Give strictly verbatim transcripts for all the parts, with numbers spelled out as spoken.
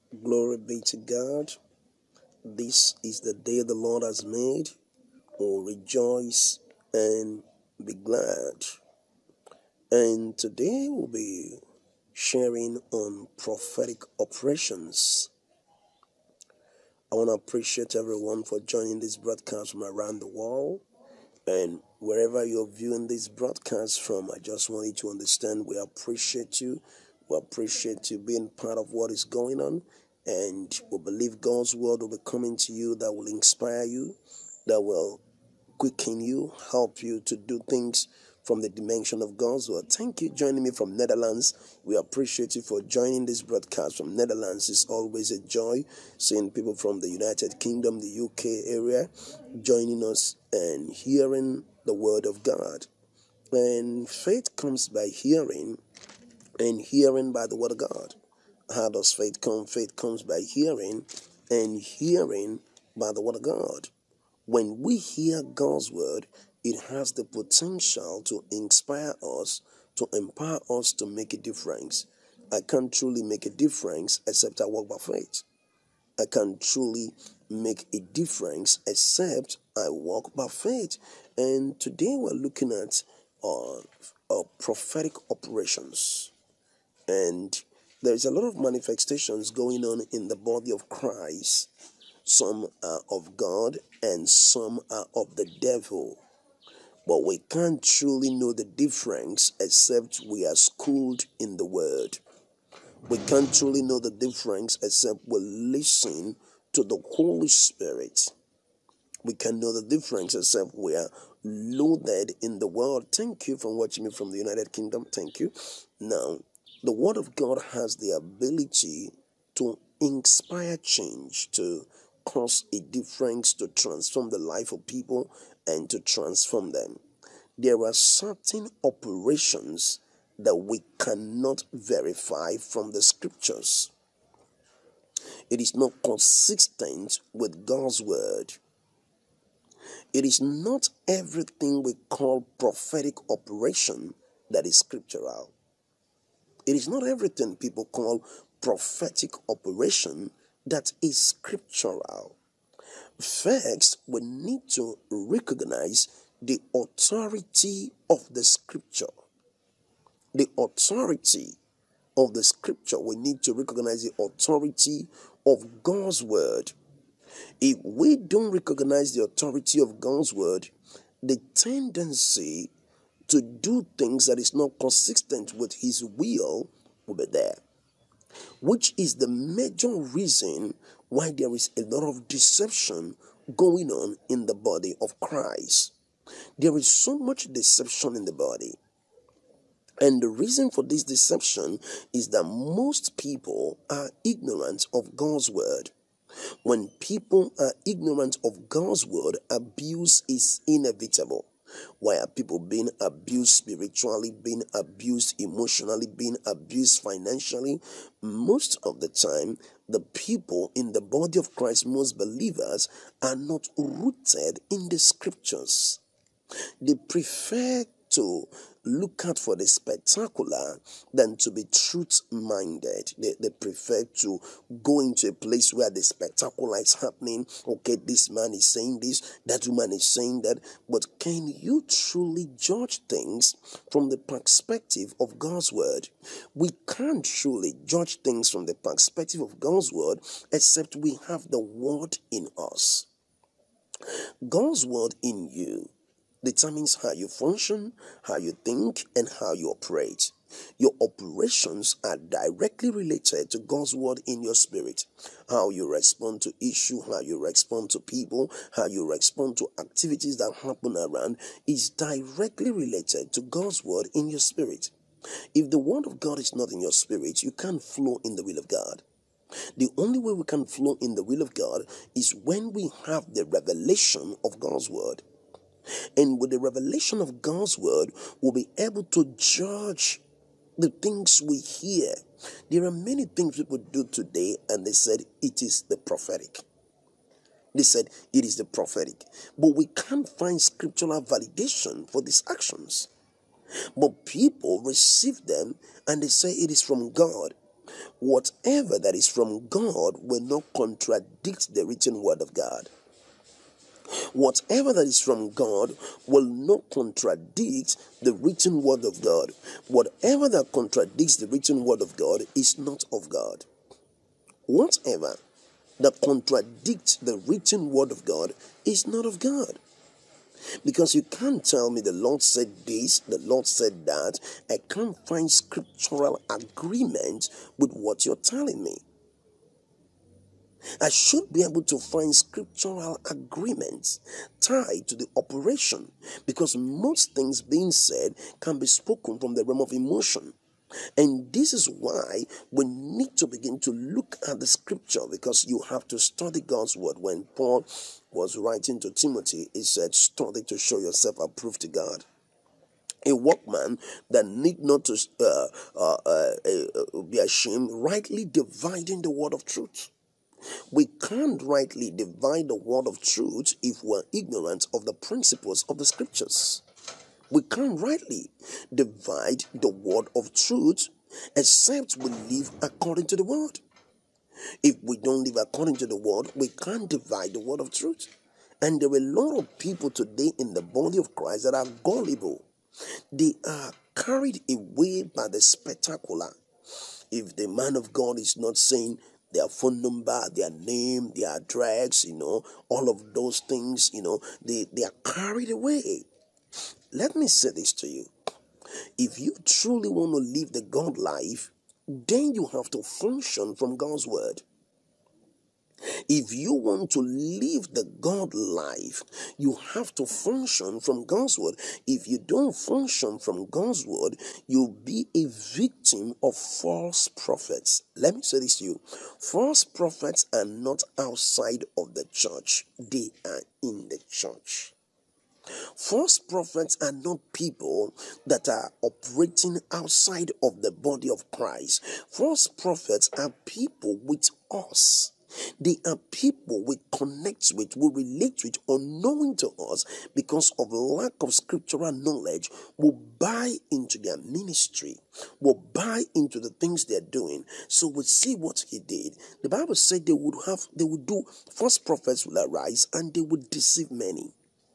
Glory be to God. This is the day the Lord has made. Oh, rejoice and be glad. And today we'll be sharing on prophetic operations. I want to appreciate everyone for joining this broadcast from around the world. And wherever you're viewing this broadcast from, I just want you to understand we appreciate you. We appreciate you being part of what is going on. And we believe God's word will be coming to you that will inspire you, that will quicken you, help you to do things from the dimension of God's word. Thank you for joining me from Netherlands. We appreciate you for joining this broadcast from Netherlands. It's always a joy seeing people from the United Kingdom, the U K area, joining us and hearing the word of God. And faith comes by hearing, and hearing by the word of God. How does faith come? Faith comes by hearing, and hearing by the word of God. When we hear God's word, it has the potential to inspire us, to empower us to make a difference. I can't truly make a difference except I walk by faith. I can't truly make a difference except I walk by faith. And today we're looking at uh, uh, prophetic operations. And there's a lot of manifestations going on in the body of Christ. Some are of God and some are of the devil. But we can't truly know the difference except we are schooled in the word. We can't truly know the difference except we listen to the Holy Spirit. We can know the difference except we are loaded in the word. Thank you for watching me from the United Kingdom. Thank you. Now, the word of God has the ability to inspire change, to cause a difference, to transform the life of people and to transform them. There are certain operations that we cannot verify from the scriptures. It is not consistent with God's word. It is not everything we call prophetic operation that is scriptural. It is not everything people call prophetic operation that is scriptural. First, we need to recognize the authority of the scripture. The authority of the scripture. We need to recognize the authority of God's word. If we don't recognize the authority of God's word, the tendency to do things that is not consistent with his will will be there, which is the major reason why there is a lot of deception going on in the body of Christ. There is so much deception in the body. And the reason for this deception is that most people are ignorant of God's word. When people are ignorant of God's word, abuse is inevitable. Why are people being abused spiritually, being abused emotionally, being abused financially? Most of the time, the people in the body of Christ, most believers, are not rooted in the scriptures. They prefer to look out for the spectacular than to be truth-minded. They, they prefer to go into a place where the spectacular is happening. Okay, this man is saying this, that woman is saying that. But can you truly judge things from the perspective of God's word? We can't truly judge things from the perspective of God's word except we have the word in us. God's word in you determines how you function, how you think, and how you operate. Your operations are directly related to God's word in your spirit. How you respond to issues, how you respond to people, how you respond to activities that happen around is directly related to God's word in your spirit. If the word of God is not in your spirit, you can't flow in the will of God. The only way we can flow in the will of God is when we have the revelation of God's word. And with the revelation of God's word, we'll be able to judge the things we hear. There are many things people do today, and they said it is the prophetic. They said it is the prophetic. But we can't find scriptural validation for these actions. But people receive them and they say it is from God. Whatever that is from God will not contradict the written word of God. Whatever that is from God will not contradict the written word of God. Whatever that contradicts the written word of God is not of God. Whatever that contradicts the written word of God is not of God. Because you can't tell me the Lord said this, the Lord said that. I can't find scriptural agreement with what you're telling me. I should be able to find scriptural agreements tied to the operation, because most things being said can be spoken from the realm of emotion. And this is why we need to begin to look at the scripture, because you have to study God's word. When Paul was writing to Timothy, he said, study to show yourself approved to God. A workman that need not to uh, uh, uh, uh, be ashamed, rightly dividing the word of truth. We can't rightly divide the word of truth if we're ignorant of the principles of the scriptures. We can't rightly divide the word of truth except we live according to the word. If we don't live according to the word, we can't divide the word of truth. And there are a lot of people today in the body of Christ that are gullible. They are carried away by the spectacular. If the man of God is not saying their phone number, their name, their address, you know, all of those things, you know, they, they are carried away. Let me say this to you. If you truly want to live the God life, then you have to function from God's word. If you want to live the God life, you have to function from God's word. If you don't function from God's word, you'll be a victim of false prophets. Let me say this to you. False prophets are not outside of the church. They are in the church. False prophets are not people that are operating outside of the body of Christ. False prophets are people with us. They are people we connect with, we relate with, unknowing to us, because of lack of scriptural knowledge, will buy into their ministry, will buy into the things they're doing. So we see what he did. The Bible said they would have, they would do, false prophets will arise and they would deceive many.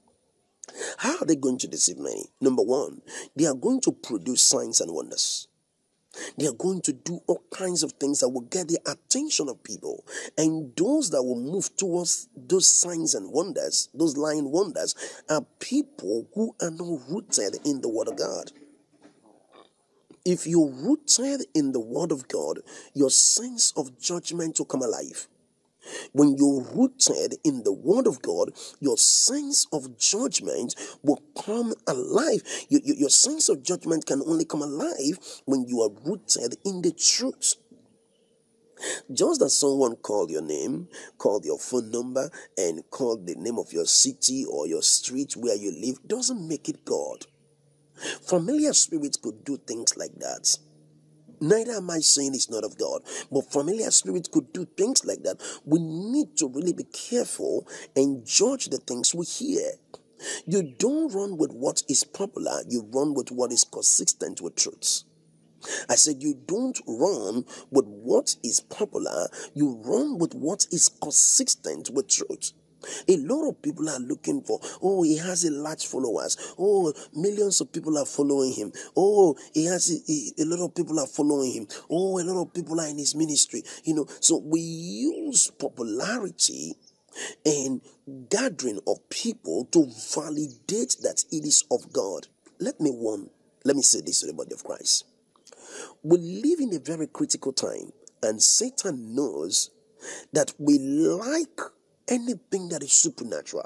How are they going to deceive many? Number one, they are going to produce signs and wonders. They are going to do all kinds of things that will get the attention of people. And those that will move towards those signs and wonders, those lying wonders, are people who are not rooted in the word of God. If you're rooted in the word of God, your sense of judgment will come alive. When you're rooted in the word of God, your sense of judgment will come alive. Your, your, your sense of judgment can only come alive when you are rooted in the truth. Just as someone called your name, called your phone number, and called the name of your city or your street where you live, doesn't make it God. Familiar spirits could do things like that. Neither am I saying it's not of God, but familiar spirits could do things like that. We need to really be careful and judge the things we hear. You don't run with what is popular, you run with what is consistent with truth. I said you don't run with what is popular, you run with what is consistent with truth. A lot of people are looking for, oh, he has a large followers. Oh, millions of people are following him. Oh, he has a, a, a lot of people are following him. Oh, a lot of people are in his ministry. You know, so we use popularity and gathering of people to validate that it is of God. Let me one, let me say this to the body of Christ. We live in a very critical time, and Satan knows that we like anything that is supernatural.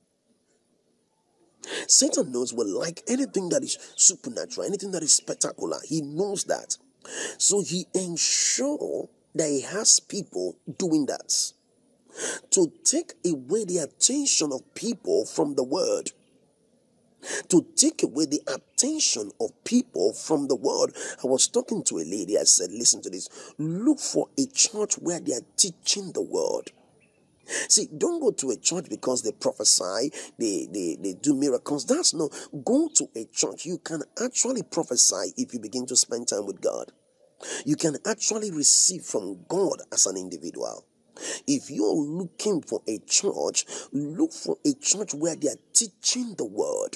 Satan knows we like anything that is supernatural, anything that is spectacular. He knows that. So he ensures that he has people doing that, to take away the attention of people from the word. To take away the attention of people from the word. I was talking to a lady, I said, listen to this. Look for a church where they are teaching the word. See, don't go to a church because they prophesy, they, they, they do miracles. That's no. Go to a church. You can actually prophesy if you begin to spend time with God. You can actually receive from God as an individual. If you're looking for a church, look for a church where they are teaching the word.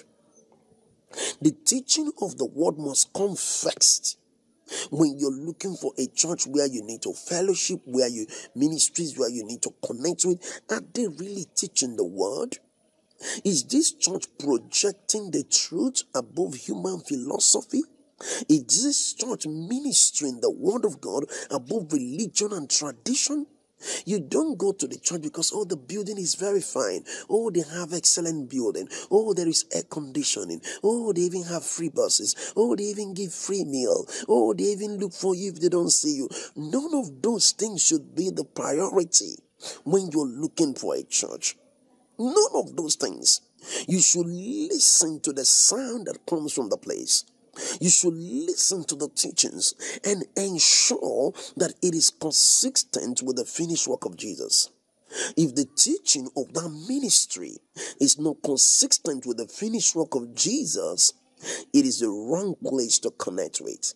The teaching of the word must come first. When you're looking for a church where you need to fellowship, where you ministries where you need to connect with, are they really teaching the word? Is this church projecting the truth above human philosophy? Is this church ministering the word of God above religion and tradition? You don't go to the church because, oh, the building is very fine. Oh, they have excellent building. Oh, there is air conditioning. Oh, they even have free buses. Oh, they even give free meal. Oh, they even look for you if they don't see you. None of those things should be the priority when you're looking for a church. None of those things. You should listen to the sound that comes from the place. You should listen to the teachings and ensure that it is consistent with the finished work of Jesus. If the teaching of that ministry is not consistent with the finished work of Jesus, it is the wrong place to connect with.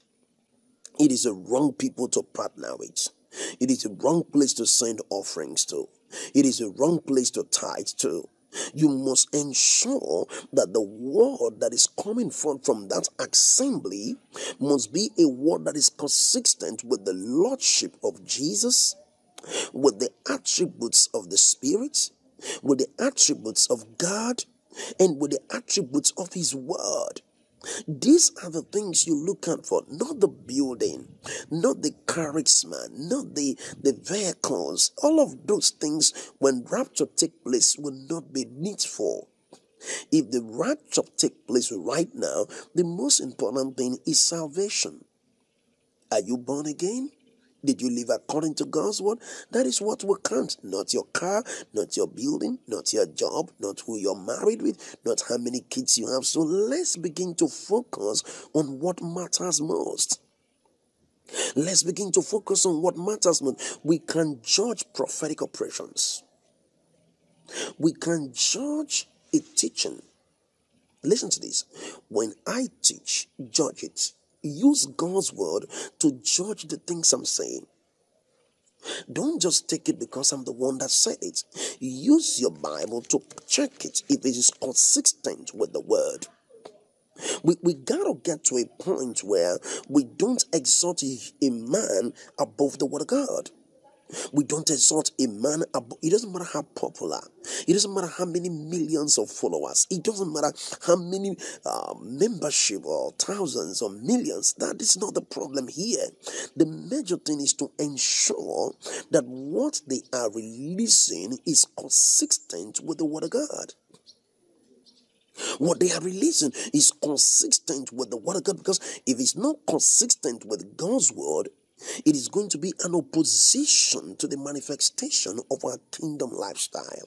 It is the wrong people to partner with. It is the wrong place to send offerings to. It is the wrong place to tithe to. You must ensure that the word that is coming forth from that assembly must be a word that is consistent with the lordship of Jesus, with the attributes of the Spirit, with the attributes of God, and with the attributes of His word. These are the things you look out for, not the building, not the charisma, not the, the vehicles. All of those things, when rapture take place, will not be needful. If the rapture take place right now, the most important thing is salvation. Are you born again? Did you live according to God's word? That is what will count. Not your car, not your building, not your job, not who you're married with, not how many kids you have. So let's begin to focus on what matters most. Let's begin to focus on what matters most. We can judge prophetic operations. We can judge a teaching. Listen to this. When I teach, judge it. Use God's word to judge the things I'm saying. Don't just take it because I'm the one that said it. Use your Bible to check it if it is consistent with the word. We, we gotta get to a point where we don't exalt a, a man above the word of God. We don't exalt a man above. It doesn't matter how popular. It doesn't matter how many millions of followers. It doesn't matter how many uh, membership or thousands or millions. That is not the problem here. The major thing is to ensure that what they are releasing is consistent with the word of God. What they are releasing is consistent with the word of God, because if it's not consistent with God's word, it is going to be an opposition to the manifestation of our kingdom lifestyle.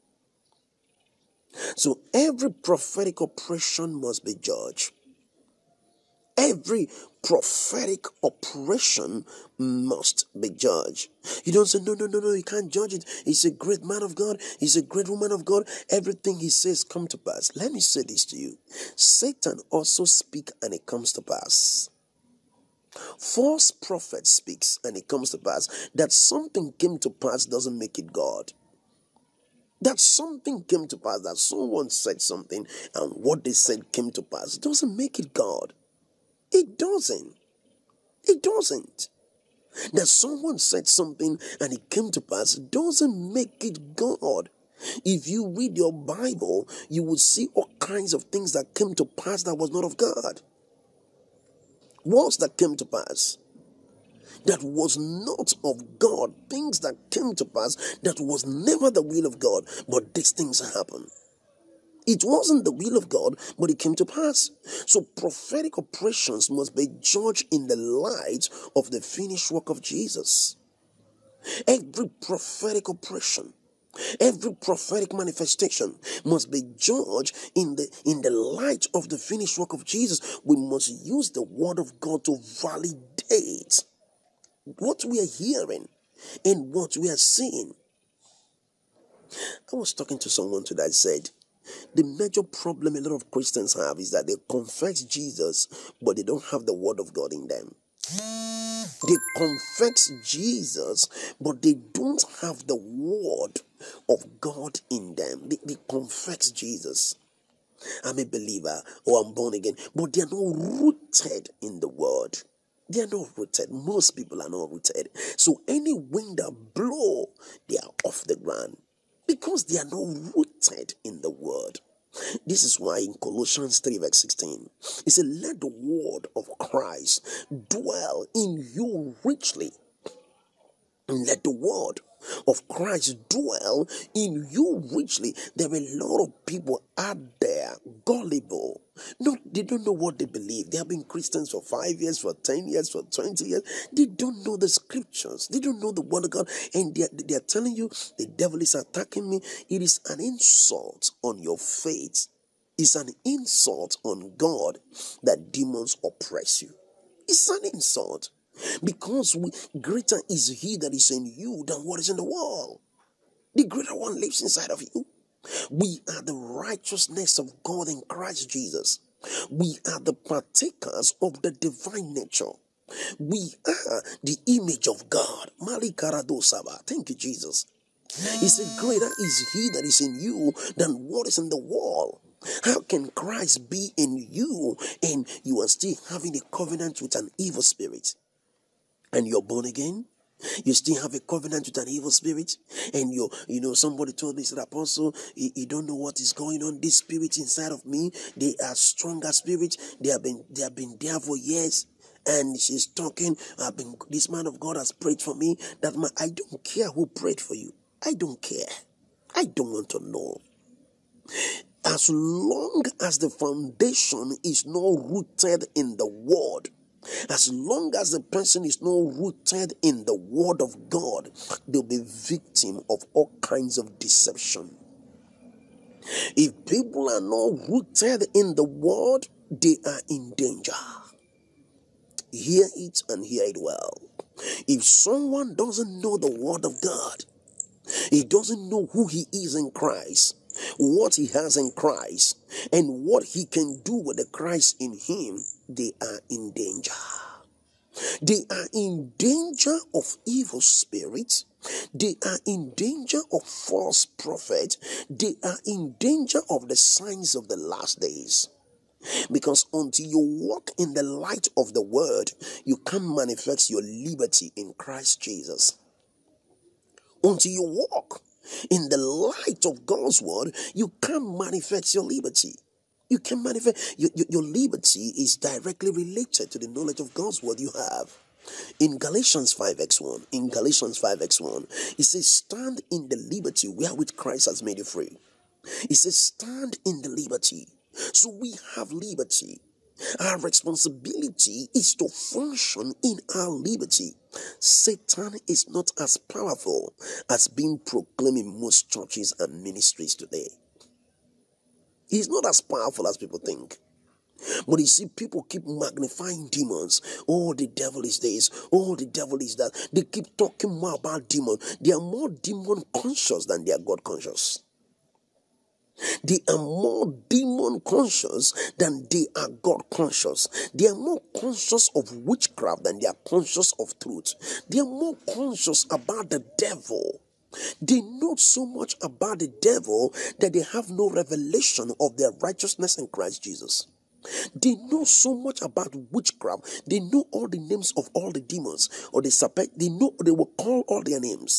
So every prophetic operation must be judged. Every prophetic operation must be judged. You don't say, no, no, no, no, you can't judge it. He's a great man of God. He's a great woman of God. Everything he says come to pass. Let me say this to you. Satan also speaks and it comes to pass. False prophet speaks and it comes to pass. That something came to pass doesn't make it God. That something came to pass, that someone said something and what they said came to pass doesn't make it God. It doesn't. It doesn't. That someone said something and it came to pass doesn't make it God. If you read your Bible, you will see all kinds of things that came to pass that was not of God. Words that came to pass that was not of God. Things that came to pass that was never the will of God. But these things happen. It wasn't the will of God, but it came to pass. So prophetic operations must be judged in the light of the finished work of Jesus. Every prophetic operation, every prophetic manifestation must be judged in the in the light of the finished work of Jesus. We must use the word of God to validate what we are hearing and what we are seeing. I was talking to someone today that said, the major problem a lot of Christians have is that they confess Jesus, but they don't have the word of God in them. They confess Jesus, but they don't have the word of God in them. They, they confess Jesus. I'm a believer or I'm born again, but they are not rooted in the word. They are not rooted. Most people are not rooted. So any wind that blow, they are off the ground because they are not rooted in the word. This is why in Colossians three verse sixteen, it said, let the word of Christ dwell in you richly. Let the word of Christ dwell in you richly. There are a lot of people out there gullible. No, they don't know what they believe. They have been Christians for five years, for ten years, for twenty years. They don't know the scriptures. They don't know the word of God. And they are, they are telling you the devil is attacking me. It is an insult on your faith. It's an insult on God that demons oppress you. It's an insult. Because we, greater is he that is in you than what is in the world. The greater one lives inside of you. We are the righteousness of God in Christ Jesus. We are the partakers of the divine nature. We are the image of God. Malikaradosaba. Thank you, Jesus. He said, greater is he that is in you than what is in the world. How can Christ be in you and you are still having a covenant with an evil spirit? And you're born again? You still have a covenant with an evil spirit? And you you know, somebody told me, said, Apostle, you, you don't know what is going on. This spirit inside of me, they are stronger spirits. They have been they have been there for years. And she's talking, I've been, this man of God has prayed for me. That man, I don't care who prayed for you. I don't care. I don't want to know. As long as the foundation is not rooted in the word, as long as the person is not rooted in the word of God, they'll be victim of all kinds of deception. If people are not rooted in the word, they are in danger. Hear it and hear it well. If someone doesn't know the word of God, he doesn't know who he is in Christ, what he has in Christ, and what he can do with the Christ in him, they are in danger. They are in danger of evil spirits. They are in danger of false prophets. They are in danger of the signs of the last days. Because until you walk in the light of the word, you can't manifest your liberty in Christ Jesus. Until you walk in the light of God's word, you can't manifest your liberty. You can manifest your, your, your liberty is directly related to the knowledge of God's word you have. In Galatians five verse one, in Galatians five verse one, it says, stand in the liberty wherewith Christ has made you free. It says, stand in the liberty. So we have liberty. Our responsibility is to function in our liberty. Satan is not as powerful as being proclaimed in most churches and ministries today. He's not as powerful as people think. But you see, people keep magnifying demons. Oh, the devil is this. Oh, the devil is that. They keep talking more about demons. They are more demon conscious than they are God conscious. They are more demon conscious than they are God conscious. They are more conscious of witchcraft than they are conscious of truth. They are more conscious about the devil. They know so much about the devil that they have no revelation of their righteousness in Christ Jesus. They know so much about witchcraft. They know all the names of all the demons or the serpent. They know, they will call all their names.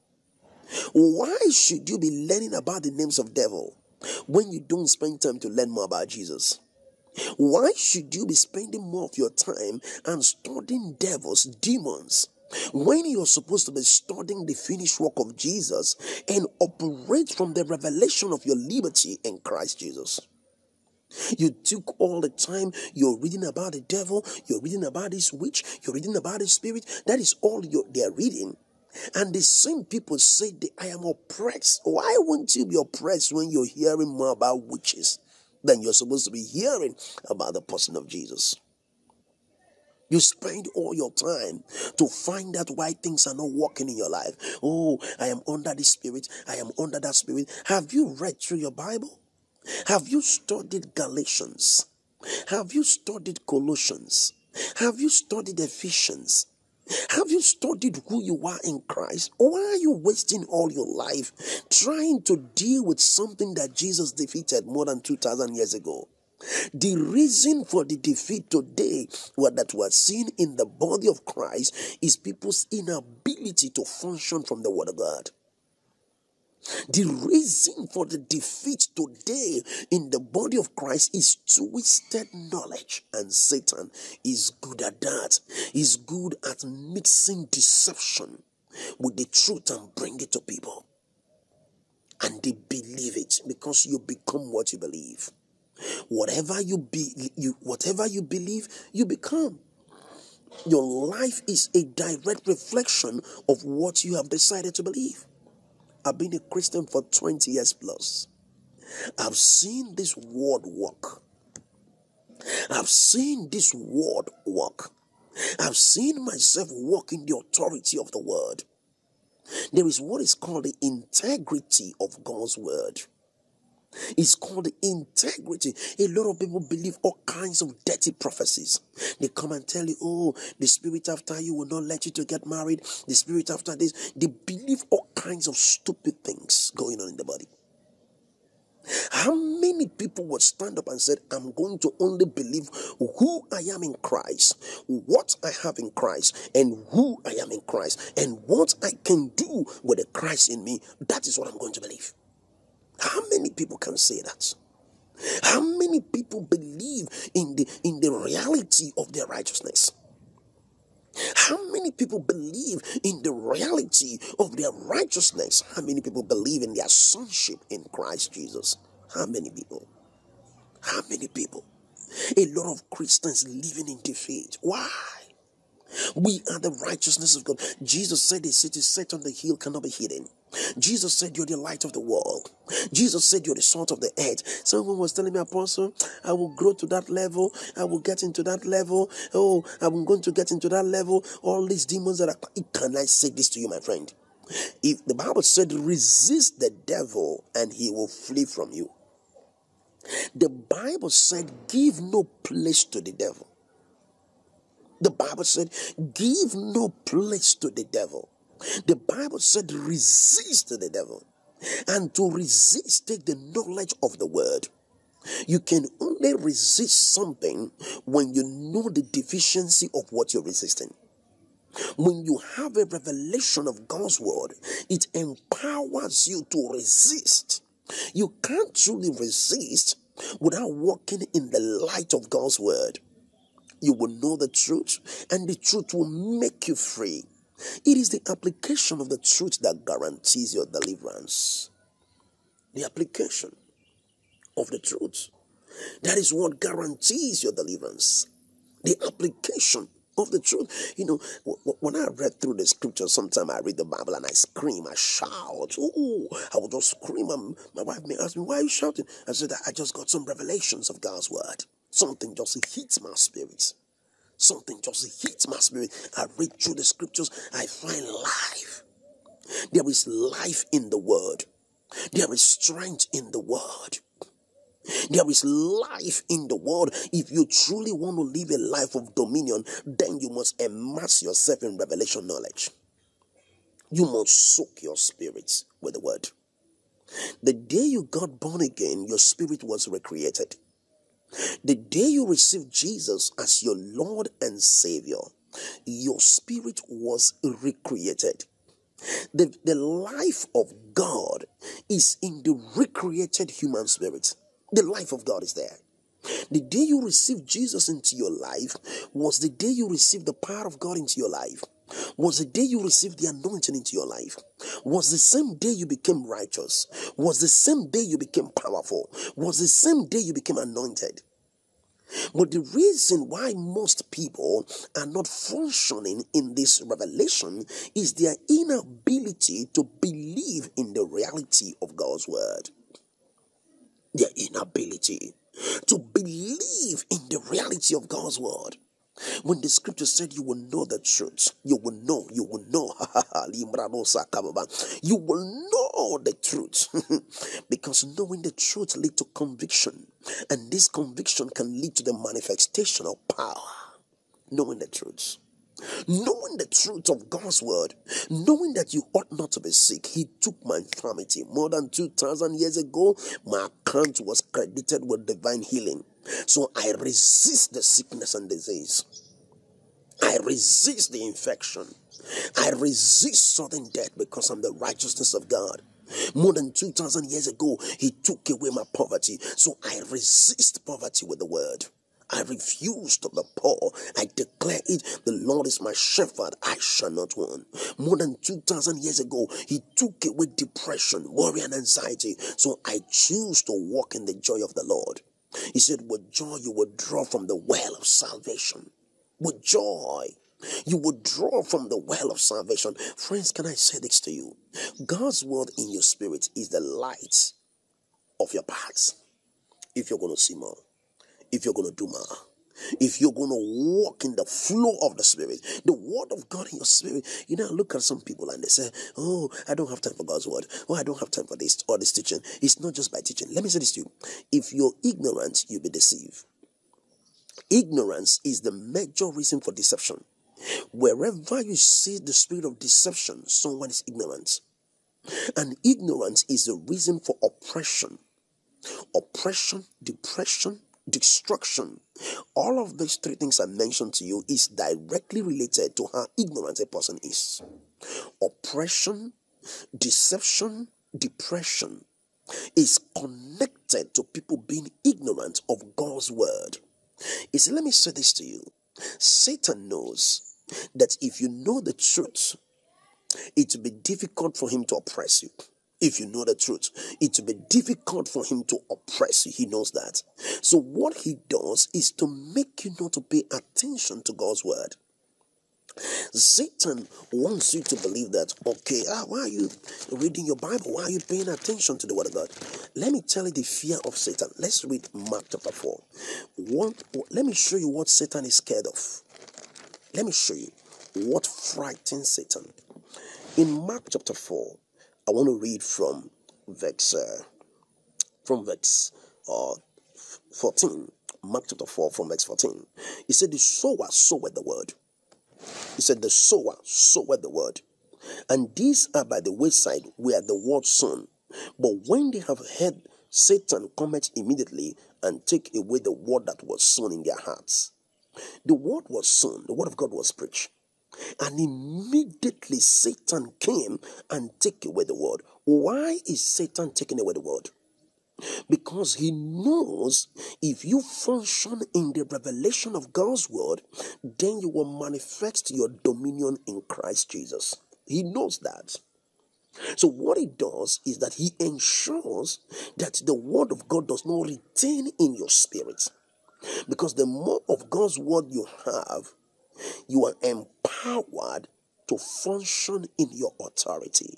Why should you be learning about the names of devil when you don't spend time to learn more about Jesus? Why should you be spending more of your time and studying devils, demons, when you're supposed to be studying the finished work of Jesus and operate from the revelation of your liberty in Christ Jesus? You took all the time, you're reading about the devil, you're reading about this witch, you're reading about the spirit. That is all you're, they're reading. And the same people say, that I am oppressed. Why won't you be oppressed when you're hearing more about witches than you're supposed to be hearing about the person of Jesus? You spend all your time to find out why things are not working in your life. Oh, I am under this spirit. I am under that spirit. Have you read through your Bible? Have you studied Galatians? Have you studied Colossians? Have you studied Ephesians? Have you studied who you are in Christ? Or why are you wasting all your life trying to deal with something that Jesus defeated more than two thousand years ago? The reason for the defeat today, what that we are seeing in the body of Christ, is people's inability to function from the Word of God. The reason for the defeat today in the body of Christ is twisted knowledge, and Satan is good at that. He's good at mixing deception with the truth and bring it to people, and they believe it because you become what you believe. Whatever you be, you whatever you believe, you become. Your life is a direct reflection of what you have decided to believe. I've been a Christian for twenty years plus. I've seen this word work. I've seen this word work. I've seen myself walk in the authority of the word. There is what is called the integrity of God's word. It's called the integrity. A lot of people believe all kinds of dirty prophecies. They come and tell you, oh, the spirit after you will not let you to get married. The spirit after this. They believe all kinds of stupid things going on in the body. How many people would stand up and said, I'm going to only believe who I am in Christ, what I have in Christ, and who I am in Christ, and what I can do with the Christ in me. That is what I'm going to believe. How many people can say that? How many people believe in the in the reality of their righteousness? How many people believe in the reality of their righteousness? How many people believe in their sonship in Christ Jesus? How many people? How many people? A lot of Christians living in defeat. Why? We are the righteousness of God. Jesus said the city set on the hill cannot be hidden. Jesus said you're the light of the world. Jesus said you're the salt of the earth. Someone was telling me, Apostle, I will grow to that level. I will get into that level. Oh, I'm going to get into that level. All these demons that are... Can I say this to you, my friend? If the Bible said resist the devil and he will flee from you. The Bible said give no place to the devil. The Bible said, give no place to the devil. The Bible said, resist the devil. And to resist, take the knowledge of the word. You can only resist something when you know the deficiency of what you're resisting. When you have a revelation of God's word, it empowers you to resist. You can't truly resist without walking in the light of God's word. You will know the truth, and the truth will make you free. It is the application of the truth that guarantees your deliverance. The application of the truth. That is what guarantees your deliverance. The application of the truth. You know, when I read through the scripture, sometimes I read the Bible and I scream, I shout. Oh, I would just scream. And my wife may ask me, why are you shouting? I said, I just got some revelations of God's word. Something just hits my spirit. Something just hits my spirit. I read through the scriptures. I find life. There is life in the word. There is strength in the word. There is life in the word. If you truly want to live a life of dominion, then you must immerse yourself in revelation knowledge. You must soak your spirits with the word. The day you got born again, your spirit was recreated. The day you received Jesus as your Lord and Savior, your spirit was recreated. The, the life of God is in the recreated human spirit. The life of God is there. The day you received Jesus into your life was the day you received the power of God into your life. Was the day you received the anointing into your life. Was the same day you became righteous. Was the same day you became powerful. Was the same day you became anointed. But the reason why most people are not functioning in this revelation is their inability to believe in the reality of God's word. Their inability to believe in the reality of God's word. When the scripture said you will know the truth, you will know, you will know, you will know the truth. Because knowing the truth leads to conviction, and this conviction can lead to the manifestation of power. Knowing the truth. Knowing the truth of God's word, knowing that you ought not to be sick, he took my infirmity. More than two thousand years ago, my account was credited with divine healing. So I resist the sickness and disease. I resist the infection. I resist sudden death because I'm the righteousness of God. More than two thousand years ago, he took away my poverty. So I resist poverty with the word. I refuse to be poor. I declare it, the Lord is my shepherd, I shall not want. More than two thousand years ago, he took away depression, worry, and anxiety. So I choose to walk in the joy of the Lord. He said, with joy you will draw from the well of salvation. With joy, you will draw from the well of salvation. Friends, can I say this to you? God's word in your spirit is the light of your paths. If you're going to see more, if you're going to do more, if you're going to walk in the flow of the Spirit, the word of God in your spirit. You know, I look at some people and they say, oh, I don't have time for God's word. Oh, I don't have time for this or this teaching. It's not just by teaching. Let me say this to you. If you're ignorant, you'll be deceived. Ignorance is the major reason for deception. Wherever you see the spirit of deception, someone is ignorant. And ignorance is the reason for oppression. Oppression, depression, destruction. All of these three things I mentioned to you is directly related to how ignorant a person is. Oppression, deception, depression is connected to people being ignorant of God's word. You see, let me say this to you. Satan knows that if you know the truth, it will be difficult for him to oppress you. If you know the truth, it will be difficult for him to oppress you. He knows that. So what he does is to make you not to pay attention to God's word. Satan wants you to believe that, okay, ah, why are you reading your Bible? Why are you paying attention to the word of God? Let me tell you the fear of Satan. Let's read Mark chapter four. One, let me show you what Satan is scared of. Let me show you what frightens Satan. In Mark chapter four, I want to read from verse, uh, from verse uh, fourteen. Mark chapter four from verse fourteen. He said, the sower soweth the word. He said, the sower soweth the word. And these are by the wayside where the word sown. But when they have heard, Satan cometh immediately and take away the word that was sown in their hearts. The word was sown, the word of God was preached. And immediately Satan came and took away the word. Why is Satan taking away the word? Because he knows if you function in the revelation of God's word, then you will manifest your dominion in Christ Jesus. He knows that. So what he does is that he ensures that the word of God does not retain in your spirit. Because the more of God's word you have, you are empowered to function in your authority.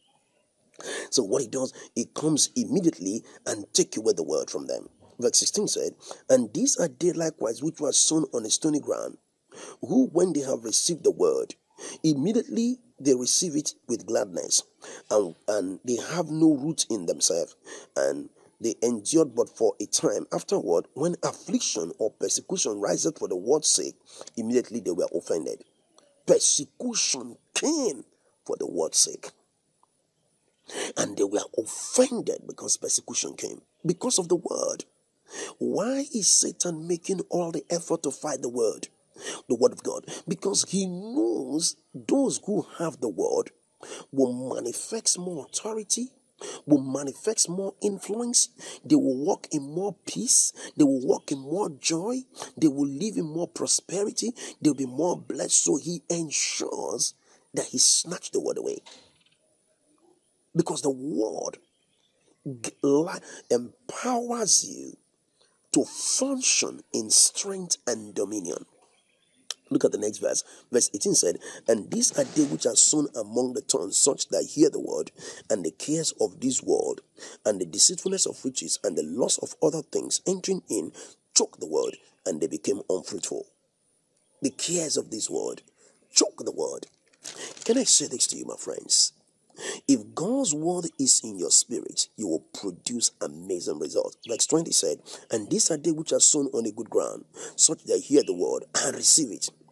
So what he does, he comes immediately and take away the word from them. Verse sixteen said, and these are they likewise which were sown on a stony ground, who when they have received the word, immediately they receive it with gladness, and, and they have no root in themselves, and they endured but for a time. Afterward, when affliction or persecution riseth for the word's sake, immediately they were offended. Persecution came for the word's sake. And they were offended because persecution came. Because of the word. Why is Satan making all the effort to fight the word? The word of God. Because he knows those who have the word will manifest more authority, will manifest more influence. They will walk in more peace. They will walk in more joy. They will live in more prosperity. They'll be more blessed. So he ensures that he snatched the word away. Because the word empowers you to function in strength and dominion. Look at the next verse. Verse eighteen said, and these are they which are sown among the thorns, such that hear the word, and the cares of this world, and the deceitfulness of riches, and the loss of other things entering in, choke the word, and they became unfruitful. The cares of this world choke the word. Can I say this to you, my friends? If God's word is in your spirit, you will produce amazing results. Verse twenty said, and these are they which are sown on a good ground, such that hear the word and receive it,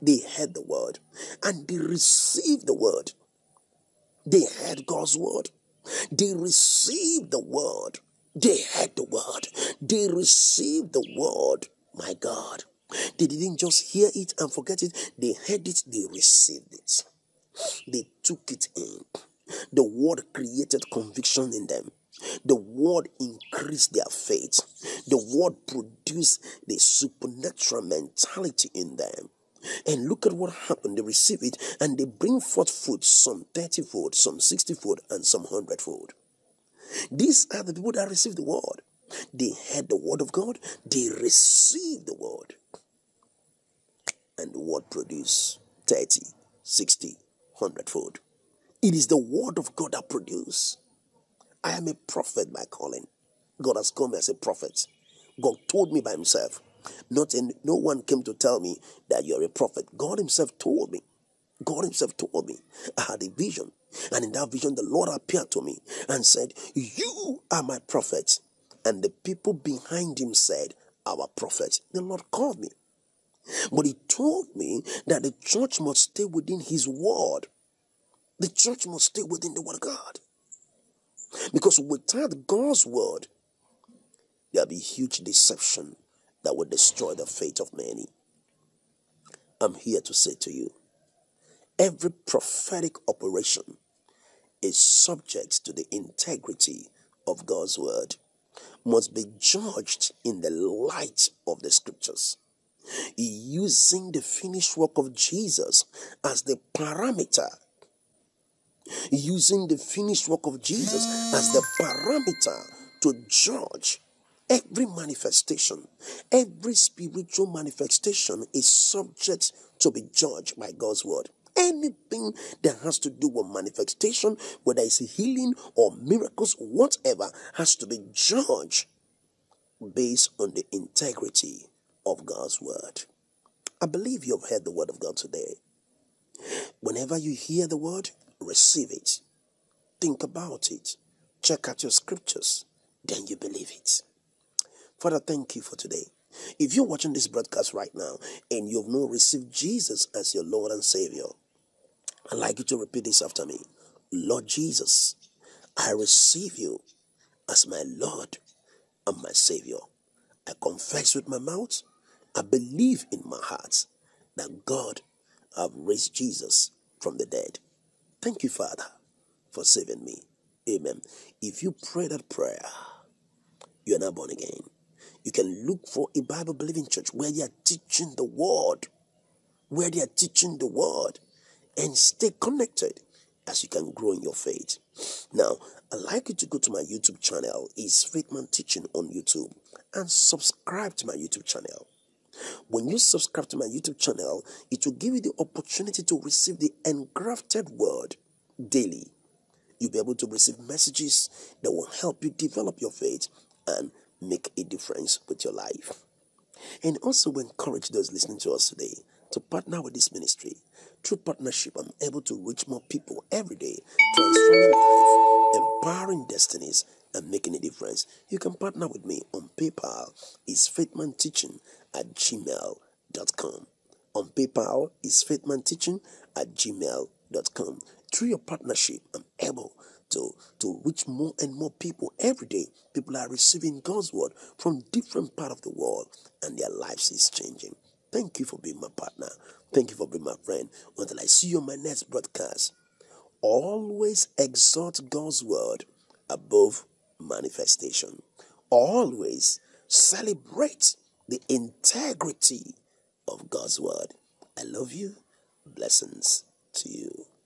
They heard the word and they received the word. They heard God's word. They received the word. They heard the word. They received the word. My God. They didn't just hear it and forget it. They heard it. They received it. They took it in. The word created conviction in them. The word increased their faith. The word produced the supernatural mentality in them. And look at what happened. They receive it and they bring forth fruit, some thirty fold, some sixty fold, and some one hundred fold. These are the people that received the word. They heard the word of God. They received the word. And the word produced thirty, sixty, one hundred fold. It is the word of God that produces. I am a prophet by calling. God has called me as a prophet. God told me by himself. Not in, no one came to tell me that you're a prophet. God himself told me. God himself told me. I had a vision. And in that vision, the Lord appeared to me and said, you are my prophet. And the people behind him said, our prophet. The Lord called me. But he told me that the church must stay within his word. The church must stay within the word of God. Because without God's word, there'll be huge deception that will destroy the faith of many. I'm here to say to you, every prophetic operation is subject to the integrity of God's word, must be judged in the light of the scriptures, using the finished work of Jesus as the parameter, using the finished work of Jesus as the parameter to judge every manifestation. Every spiritual manifestation is subject to be judged by God's word. Anything that has to do with manifestation, whether it's healing or miracles, whatever, has to be judged based on the integrity of God's word. I believe you have heard the word of God today. Whenever you hear the word, receive it. Think about it. Check out your scriptures. Then you believe it. Father, thank you for today. If you're watching this broadcast right now and you've not received Jesus as your Lord and Savior, I'd like you to repeat this after me. Lord Jesus, I receive you as my Lord and my Savior. I confess with my mouth, I believe in my heart that God have raised Jesus from the dead. Thank you, Father, for saving me. Amen. If you pray that prayer, you are not born again. You can look for a Bible-believing church where they are teaching the word, where they are teaching the word, and stay connected as you can grow in your faith. Now, I'd like you to go to my YouTube channel, It's Faithman Teaching on YouTube, and subscribe to my YouTube channel. When you subscribe to my YouTube channel, it will give you the opportunity to receive the engrafted word daily. You'll be able to receive messages that will help you develop your faith and make a difference with your life. And also encourage those listening to us today to partner with this ministry. Through partnership, I'm able to reach more people every day, transforming life, empowering destinies, and making a difference. You can partner with me on PayPal. It's faithmanteaching at gmail dot com. On PayPal, it's faithmanteaching at gmail dot com. Through your partnership, I'm able to, to reach more and more people every day. People are receiving God's word from different parts of the world, and their lives is changing. Thank you for being my partner. Thank you for being my friend. Until I see you on my next broadcast, always exalt God's word above manifestation. Always celebrate the integrity of God's word. I love you. Blessings to you.